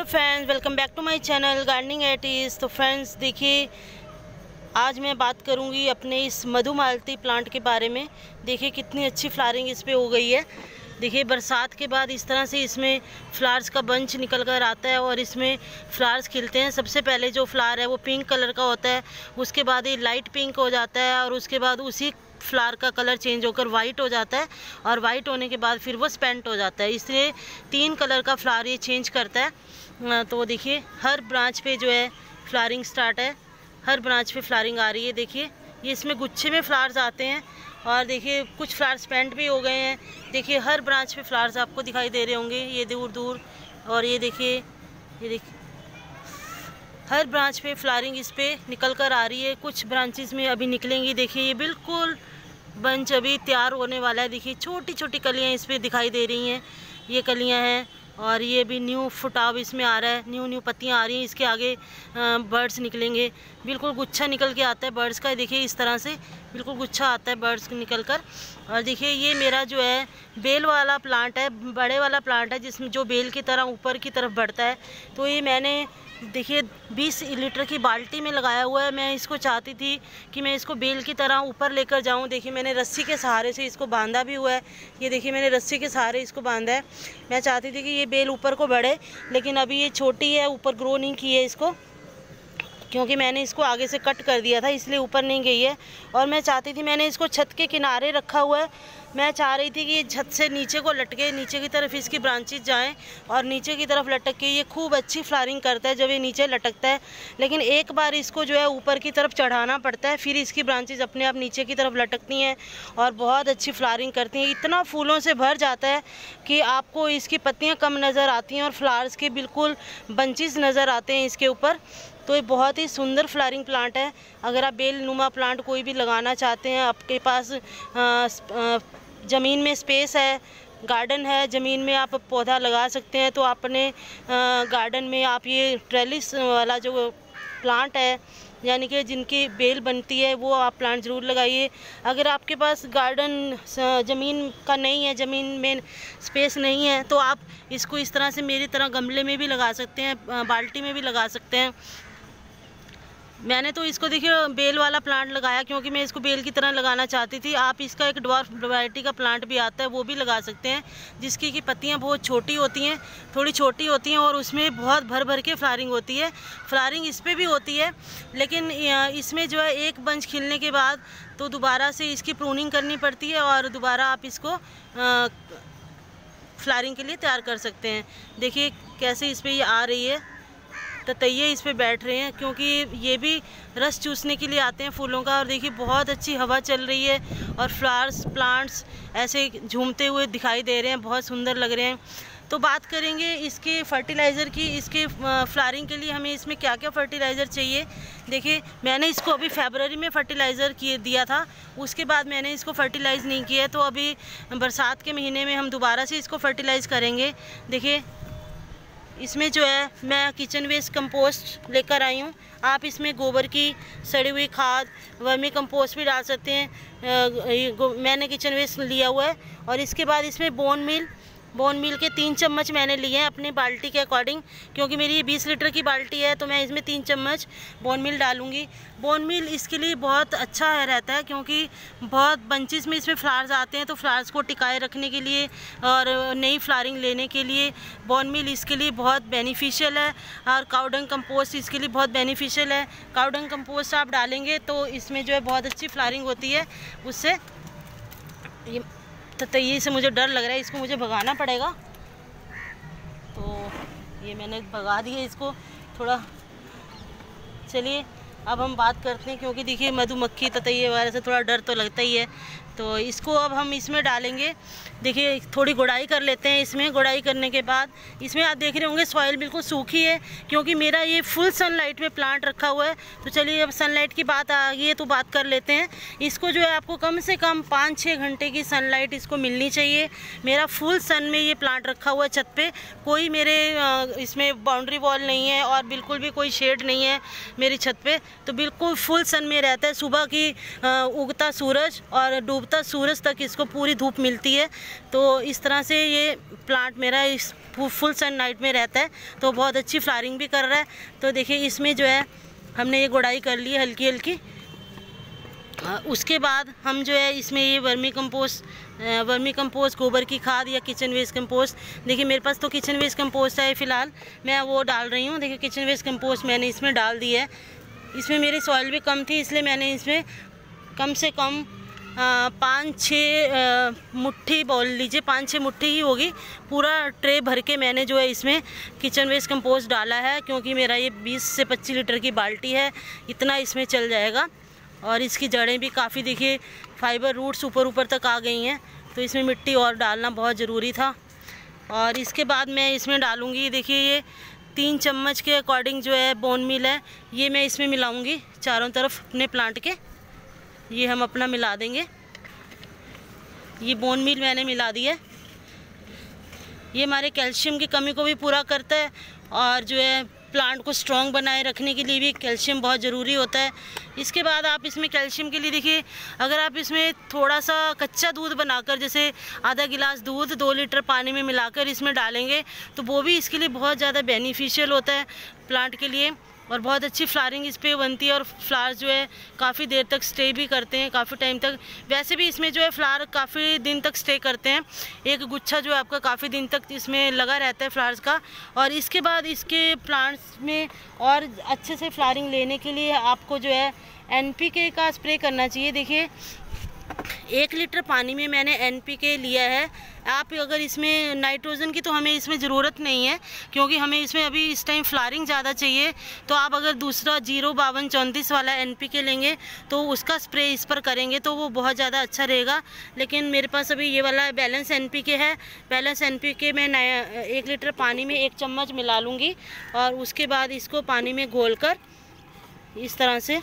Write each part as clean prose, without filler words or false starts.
Hello friends, welcome back to my channel gardening eighties. तो friends देखिए, आज मैं बात करूंगी अपने इस मधुमालती प्लांट के बारे में। देखिए कितनी अच्छी फ्लावरिंग इस पे हो गई है। देखिए बरसात के बाद इस तरह से इसमें फ्लावर्स का बंच निकल कर आता है और इसमें फ्लावर्स खिलते हैं। सबसे पहले जो फ्लावर है वो पिंक कलर का होता है, उसके बाद ये लाइट पिंक हो जाता है और उसके बाद उसी फ्लावर का कलर चेंज होकर वाइट हो जाता है और वाइट होने के बाद फिर वो स्पेंट हो जाता है। इसलिए 3 कलर का फ्लावर ये चेंज करता है। तो देखिए हर ब्रांच पे जो है फ्लावरिंग स्टार्ट है, हर ब्रांच पे फ्लावरिंग आ रही है। देखिए ये इसमें गुच्छे में फ्लावर्स आते हैं और देखिए कुछ फ्लावर स्पेंट भी हो गए हैं। देखिए हर ब्रांच पे फ्लावर्स आपको दिखाई दे रहे होंगे, ये दूर दूर। और ये देखिए हर ब्रांच पे फ्लावरिंग इस पे निकल कर आ रही है। कुछ ब्रांचेस में अभी निकलेंगी। देखिए ये बिल्कुल बंच अभी तैयार होने वाला है। देखिए छोटी छोटी कलियां इस पे दिखाई दे रही हैं, ये कलियां हैं और ये भी न्यू फुटाव इसमें आ रहा है, न्यू पत्तियां आ रही हैं। इसके आगे बर्ड्स निकलेंगे, बिल्कुल गुच्छा निकल के आता है बर्ड्स का। देखिए इस तरह से बिल्कुल गुच्छा आता है बर्ड्स निकल कर। और देखिए ये मेरा जो है बेल वाला प्लांट है, बड़े वाला प्लांट है जिसमें जो बेल की तरह ऊपर की तरफ बढ़ता है। तो ये मैंने देखिए 20 लीटर की बाल्टी में लगाया हुआ है। मैं इसको चाहती थी कि मैं इसको बेल की तरह ऊपर लेकर जाऊं। देखिए मैंने रस्सी के सहारे से इसको बांधा भी हुआ है। ये देखिए मैंने रस्सी के सहारे इसको बांधा है। मैं चाहती थी कि ये बेल ऊपर को बढ़े, लेकिन अभी ये छोटी है, ऊपर ग्रो नहीं की है इसको, क्योंकि मैंने इसको आगे से कट कर दिया था, इसलिए ऊपर नहीं गई है। और मैं चाहती थी, मैंने इसको छत के किनारे रखा हुआ है। मैं चाह रही थी कि ये छत से नीचे को लटके, नीचे की तरफ इसकी ब्रांचेस जाएं और नीचे की तरफ लटक के ये खूब अच्छी फ्लावरिंग करता है जब ये नीचे लटकता है। लेकिन एक बार इसको जो है ऊपर की तरफ चढ़ाना पड़ता है, फिर इसकी ब्रांचेस अपने आप नीचे की तरफ लटकती हैं और बहुत अच्छी फ्लावरिंग करती हैं। इतना फूलों से भर जाता है कि आपको इसकी पत्तियाँ कम नज़र आती हैं और फ्लावर्स के बिल्कुल बंचेस नज़र आते हैं इसके ऊपर। तो ये बहुत ही सुंदर फ्लावरिंग प्लांट है। अगर आप बेल नुमा प्लांट कोई भी लगाना चाहते हैं, आपके पास ज़मीन में स्पेस है, गार्डन है, ज़मीन में आप पौधा लगा सकते हैं, तो अपने गार्डन में आप ये ट्रेलिस वाला जो प्लांट है, यानी कि जिनकी बेल बनती है, वो आप प्लांट ज़रूर लगाइए। अगर आपके पास गार्डन ज़मीन का नहीं है, ज़मीन में स्पेस नहीं है, तो आप इसको इस तरह से मेरी तरह गमले में भी लगा सकते हैं, बाल्टी में भी लगा सकते हैं। मैंने तो इसको देखिए बेल वाला प्लांट लगाया क्योंकि मैं इसको बेल की तरह लगाना चाहती थी। आप इसका एक ड्वार्फ वैरायटी का प्लांट भी आता है, वो भी लगा सकते हैं, जिसकी कि पत्तियां बहुत छोटी होती हैं, थोड़ी छोटी होती हैं और उसमें बहुत भर भर के फ्लावरिंग होती है। फ्लावरिंग इस पर भी होती है, लेकिन इसमें जो है एक बंच खिलने के बाद तो दोबारा से इसकी प्रूनिंग करनी पड़ती है और दोबारा आप इसको फ्लावरिंग के लिए तैयार कर सकते हैं। देखिए कैसे इस पर ये आ रही है, ततैये इस पे बैठ रहे हैं क्योंकि ये भी रस चूसने के लिए आते हैं फूलों का। और देखिए बहुत अच्छी हवा चल रही है और फ्लावर्स प्लांट्स ऐसे झूमते हुए दिखाई दे रहे हैं, बहुत सुंदर लग रहे हैं। तो बात करेंगे इसके फर्टिलाइज़र की। इसके फ्लावरिंग के लिए हमें इसमें क्या क्या फर्टिलाइज़र चाहिए। देखिए मैंने इसको अभी फरवरी में फर्टिलाइज़र दिया था, उसके बाद मैंने इसको फर्टिलाइज़ नहीं किया है। तो अभी बरसात के महीने में हम दोबारा से इसको फर्टिलाइज़ करेंगे। देखिए इसमें जो है मैं किचन वेस्ट कंपोस्ट लेकर आई हूँ। आप इसमें गोबर की सड़ी हुई खाद, वर्मी कंपोस्ट भी डाल सकते हैं। मैंने किचन वेस्ट लिया हुआ है और इसके बाद इसमें बोन मील के 3 चम्मच मैंने लिए हैं अपनी बाल्टी के अकॉर्डिंग, क्योंकि मेरी ये 20 लीटर की बाल्टी है तो मैं इसमें 3 चम्मच बोन मील डालूँगी। बोन मील इसके लिए बहुत अच्छा रहता है क्योंकि बहुत बंचेस में इसमें फ्लावर्स आते हैं, तो फ्लावर्स को टिकाए रखने के लिए और नई फ्लावरिंग लेने के लिए बोन मील इसके लिए बहुत बेनिफिशियल है। और काउडंग कंपोस्ट इसके लिए बहुत बेनिफिशियल है। काउडंग कंपोस्ट आप डालेंगे तो इसमें जो है बहुत अच्छी फ्लावरिंग होती है। उससे तो ये से मुझे डर लग रहा है, इसको मुझे भगाना पड़ेगा। तो ये मैंने भगा दिया इसको थोड़ा। चलिए अब हम बात करते हैं, क्योंकि देखिए मधुमक्खी ततैये वगैरह से थोड़ा डर तो लगता ही है। तो इसको अब हम इसमें डालेंगे। देखिए थोड़ी गुड़ाई कर लेते हैं इसमें। गुड़ाई करने के बाद इसमें आप देख रहे होंगे सॉइल बिल्कुल सूखी है, क्योंकि मेरा ये फुल सनलाइट में प्लांट रखा हुआ है। तो चलिए अब सनलाइट की बात आ गई है तो बात कर लेते हैं। इसको जो है आपको कम से कम 5-6 घंटे की सनलाइट इसको मिलनी चाहिए। मेरा फुल सन में ये प्लांट रखा हुआ है छत पे, कोई मेरे इसमें बाउंड्री वॉल नहीं है और बिल्कुल भी कोई शेड नहीं है मेरी छत पे। तो बिल्कुल फुल सन में रहता है। सुबह की उगता सूरज और डूबता सूरज तक इसको पूरी धूप मिलती है। तो इस तरह से ये प्लांट मेरा इस फुल सनलाइट में रहता है, तो बहुत अच्छी फ्लावरिंग भी कर रहा है। तो देखिए इसमें जो है हमने ये गुड़ाई कर ली है हल्की हल्की। उसके बाद हम जो है इसमें ये वर्मी कंपोस्ट गोबर की खाद या किचन वेस्ट कंपोस्ट, देखिए मेरे पास तो किचन वेस्ट कंपोस्ट है फ़िलहाल, मैं वो डाल रही हूँ। देखिए किचन वेस्ट कंपोस्ट मैंने इसमें डाल दी है। इसमें मेरी सॉइल भी कम थी, इसलिए मैंने इसमें कम से कम 5-6 मुट्ठी बोल लीजिए, 5-6 मुट्ठी ही होगी, पूरा ट्रे भर के मैंने जो है इसमें किचन वेस्ट कंपोस्ट डाला है। क्योंकि मेरा ये 20 से 25 लीटर की बाल्टी है, इतना इसमें चल जाएगा। और इसकी जड़ें भी काफ़ी देखिए फाइबर रूट्स ऊपर तक आ गई हैं, तो इसमें मिट्टी और डालना बहुत ज़रूरी था। और इसके बाद मैं इसमें डालूँगी, देखिए ये 3 चम्मच के अकॉर्डिंग जो है बोन मील है, ये मैं इसमें मिलाऊँगी चारों तरफ अपने प्लांट के। ये हम अपना मिला देंगे, ये बोन मील मैंने मिला दिया है। ये हमारे कैल्शियम की कमी को भी पूरा करता है, और जो है प्लांट को स्ट्रॉन्ग बनाए रखने के लिए भी कैल्शियम बहुत ज़रूरी होता है। इसके बाद आप इसमें कैल्शियम के लिए देखिए, अगर आप इसमें थोड़ा सा कच्चा दूध बनाकर, जैसे आधा गिलास दूध 2 लीटर पानी में मिलाकर इसमें डालेंगे, तो वो भी इसके लिए बहुत ज़्यादा बेनिफिशियल होता है प्लांट के लिए। और बहुत अच्छी फ्लावरिंग इस पर बनती है, और फ्लावर्स जो है काफ़ी देर तक स्टे भी करते हैं, काफ़ी टाइम तक। वैसे भी इसमें जो है फ्लावर काफ़ी दिन तक स्टे करते हैं, एक गुच्छा जो है आपका काफ़ी दिन तक इसमें लगा रहता है फ्लावर्स का। और इसके बाद इसके प्लांट्स में और अच्छे से फ्लावरिंग लेने के लिए आपको जो है NPK का स्प्रे करना चाहिए। देखिए 1 लीटर पानी में मैंने NPK लिया है। आप अगर इसमें नाइट्रोजन की तो हमें इसमें ज़रूरत नहीं है, क्योंकि हमें इसमें अभी इस टाइम फ्लावरिंग ज़्यादा चाहिए। तो आप अगर दूसरा 05234 वाला NPK लेंगे तो उसका स्प्रे इस पर करेंगे तो वो बहुत ज़्यादा अच्छा रहेगा। लेकिन मेरे पास अभी ये वाला बैलेंस NPK है। बैलेंस NPK मैं 1 लीटर पानी में 1 चम्मच मिला लूँगी, और उसके बाद इसको पानी में घोलकर, इस तरह से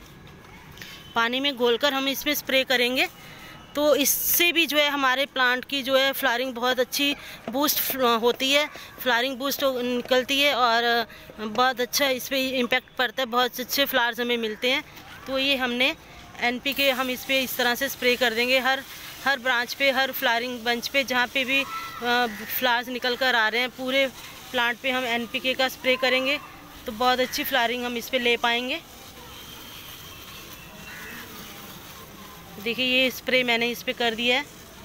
पानी में घोलकर हम इसमें स्प्रे करेंगे। तो इससे भी जो है हमारे प्लांट की जो है फ्लावरिंग बहुत अच्छी बूस्ट होती है, फ्लावरिंग बूस्ट निकलती है, और बहुत अच्छा इस पर इम्पैक्ट पड़ता है, बहुत अच्छे फ्लावर्स हमें मिलते हैं। तो ये हमने NPK हम इस पर इस तरह से स्प्रे कर देंगे हर ब्रांच पे, हर फ्लावरिंग बंच पे, जहाँ पे भी फ्लावर्स निकल कर आ रहे हैं, पूरे प्लांट पे हम NPK का स्प्रे करेंगे, तो बहुत अच्छी फ्लावरिंग हम इस पर ले पाएंगे। देखिए ये स्प्रे मैंने इस पे कर दिया है।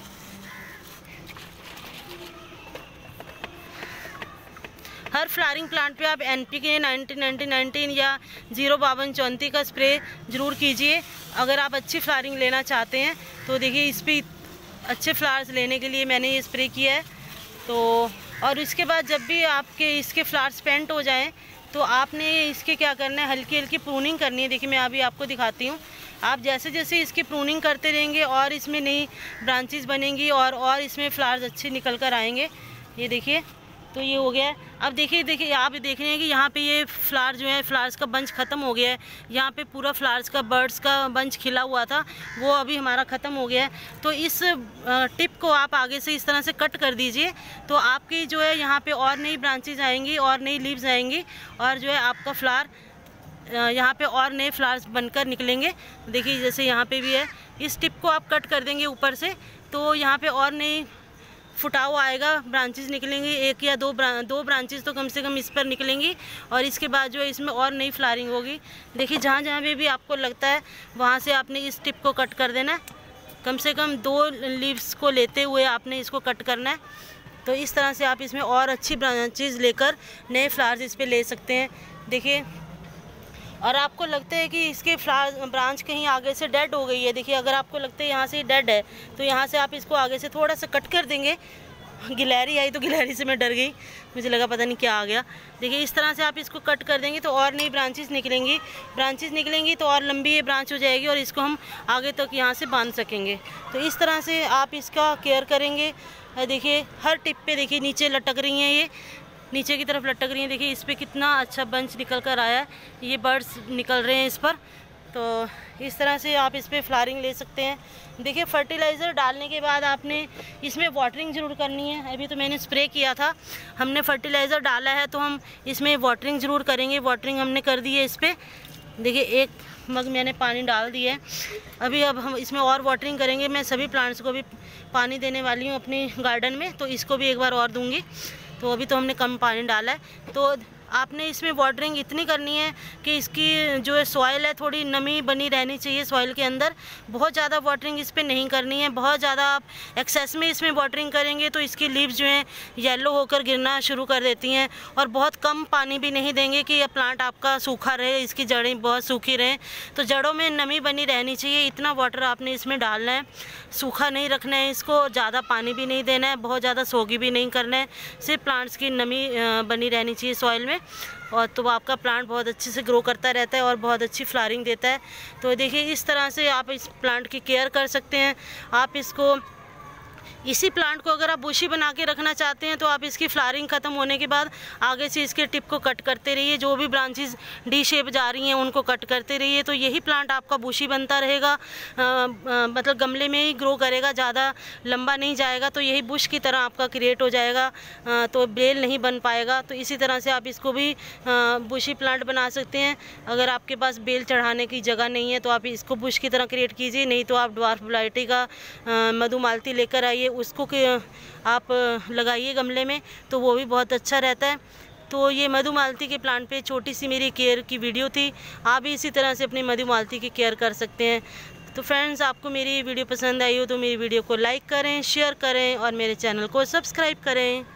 हर फ्लावरिंग प्लांट पे आप NPK 19 या 05234 का स्प्रे ज़रूर कीजिए, अगर आप अच्छी फ्लावरिंग लेना चाहते हैं। तो देखिए इस पे अच्छे फ्लावर्स लेने के लिए मैंने ये स्प्रे किया है। तो और इसके बाद जब भी आपके इसके फ्लावर्स पेंट हो जाएं, तो आपने इसके क्या करना है, हल्की हल्की प्रूनिंग करनी है। देखिए मैं अभी आपको दिखाती हूँ। आप जैसे जैसे इसकी प्रूनिंग करते रहेंगे और इसमें नई ब्रांचेस बनेंगी, और इसमें फ्लावर्स अच्छे निकल कर आएंगे। ये देखिए, तो ये हो गया है। अब देखिए आप देख रहे हैं कि यहाँ पे ये फ्लावर जो है, फ्लावर्स का बंच ख़त्म हो गया है। यहाँ पे पूरा फ्लावर्स का बर्ड्स का बंच खिला हुआ था, वो अभी हमारा ख़त्म हो गया है। तो इस टिप को आप आगे से इस तरह से कट कर दीजिए, तो आपकी जो है यहाँ पे और नई ब्रांचेज आएंगी और नई लीव्स आएंगी, और जो है आपका फ्लावर यहाँ पे और नए फ्लावर्स बनकर निकलेंगे। देखिए जैसे यहाँ पे भी है, इस टिप को आप कट कर देंगे ऊपर से, तो यहाँ पे और नई फुटाव आएगा, ब्रांचेस निकलेंगी, 1 या 2 ब्रांचेस तो कम से कम इस पर निकलेंगी, और इसके बाद जो है इसमें और नई फ्लावरिंग होगी। देखिए जहाँ जहाँ पे भी आपको लगता है वहाँ से आपने इस टिप को कट कर देना है। कम से कम 2 लीव्स को लेते हुए आपने इसको कट करना है। तो इस तरह से आप इसमें और अच्छी ब्रांचेस लेकर नए फ्लावर्स इस पर ले सकते हैं। देखिए, और आपको लगता है कि इसके फ्लावर ब्रांच कहीं आगे से डेड हो गई है, देखिए अगर आपको लगता है यहाँ से डेड है, तो यहाँ से आप इसको आगे से थोड़ा सा कट कर देंगे। गिलहरी आई तो गिलहरी से मैं डर गई, मुझे लगा पता नहीं क्या आ गया। देखिए इस तरह से आप इसको कट कर देंगे तो और नई ब्रांचेस निकलेंगी तो और लंबी ये ब्रांच हो जाएगी, और इसको हम आगे तक यहाँ से बांध सकेंगे। तो इस तरह से आप इसका केयर करेंगे। देखिए हर टिप पे देखिए नीचे लटक रही हैं, ये नीचे की तरफ लटक रही हैं। देखिए इस पर कितना अच्छा बंच निकल कर आया है, ये बर्ड्स निकल रहे हैं इस पर। तो इस तरह से आप इस पर फ्लावरिंग ले सकते हैं। देखिए फर्टिलाइज़र डालने के बाद आपने इसमें वाटरिंग ज़रूर करनी है। अभी तो मैंने स्प्रे किया था, हमने फर्टिलाइज़र डाला है तो हम इसमें वाटरिंग ज़रूर करेंगे। वाटरिंग हमने कर दी है इस पर। देखिए एक मग मैंने पानी डाल दिया है। अब हम इसमें और वाटरिंग करेंगे। मैं सभी प्लांट्स को भी पानी देने वाली हूँ अपनी गार्डन में, तो इसको भी एक बार और दूंगी। तो अभी तो हमने कम पानी डाला है, तो आपने इसमें वाटरिंग इतनी करनी है कि इसकी जो सॉइल है थोड़ी नमी बनी रहनी चाहिए सॉइल के अंदर। बहुत ज़्यादा वाटरिंग इस पर नहीं करनी है। बहुत ज़्यादा आप एक्सेस में इसमें वाटरिंग करेंगे तो इसकी लीव्स जो हैं येलो होकर गिरना शुरू कर देती हैं। और बहुत कम पानी भी नहीं देंगे कि यह प्लांट आपका सूखा रहे, इसकी जड़ें बहुत सूखी रहें। तो जड़ों में नमी बनी रहनी चाहिए, इतना वाटर आपने इसमें डालना है। सूखा नहीं रखना है इसको, ज़्यादा पानी भी नहीं देना है, बहुत ज़्यादा सोगी भी नहीं करना है। सिर्फ प्लांट्स की नमी बनी रहनी चाहिए सॉइल में, और तो आपका प्लांट बहुत अच्छे से ग्रो करता रहता है और बहुत अच्छी फ्लावरिंग देता है। तो देखिए इस तरह से आप इस प्लांट की केयर कर सकते हैं। आप इसको इसी प्लांट को अगर आप बुशी बना के रखना चाहते हैं तो आप इसकी फ्लावरिंग ख़त्म होने के बाद आगे से इसके टिप को कट करते रहिए। जो भी ब्रांचेस डी शेप जा रही हैं उनको कट करते रहिए, तो यही प्लांट आपका बुशी बनता रहेगा। मतलब गमले में ही ग्रो करेगा, ज़्यादा लंबा नहीं जाएगा, तो यही बुश की तरह आपका क्रिएट हो जाएगा। तो बेल नहीं बन पाएगा। तो इसी तरह से आप इसको भी बुशी प्लांट बना सकते हैं। अगर आपके पास बेल चढ़ाने की जगह नहीं है तो आप इसको बुश की तरह क्रिएट कीजिए, नहीं तो आप ड्वार्फ वैरायटी का मधुमालती लेकर आइए, उसको आप लगाइए गमले में, तो वो भी बहुत अच्छा रहता है। तो ये मधुमालती के प्लांट पे छोटी सी मेरी केयर की वीडियो थी। आप भी इसी तरह से अपनी मधुमालती की केयर कर सकते हैं। तो फ्रेंड्स, आपको मेरी वीडियो पसंद आई हो तो मेरी वीडियो को लाइक करें, शेयर करें और मेरे चैनल को सब्सक्राइब करें।